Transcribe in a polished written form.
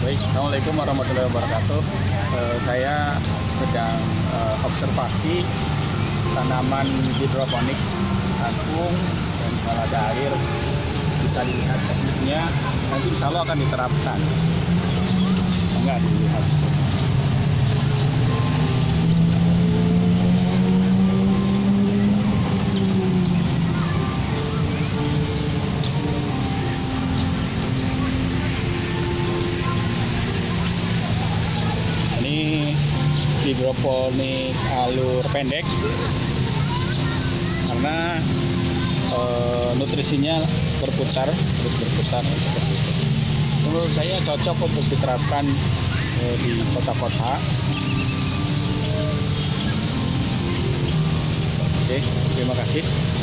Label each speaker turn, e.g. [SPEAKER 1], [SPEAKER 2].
[SPEAKER 1] Baik, Assalamualaikum warahmatullahi wabarakatuh. Saya sedang observasi tanaman hidroponik kangkung dan salada air. Bisa dilihat tekniknya, nanti insya Allah akan diterapkan. Enggak dilihat. Hidroponik alur pendek karena nutrisinya berputar terus berputar seperti itu. Menurut saya cocok untuk diterapkan di kota-kota. Oke, terima kasih.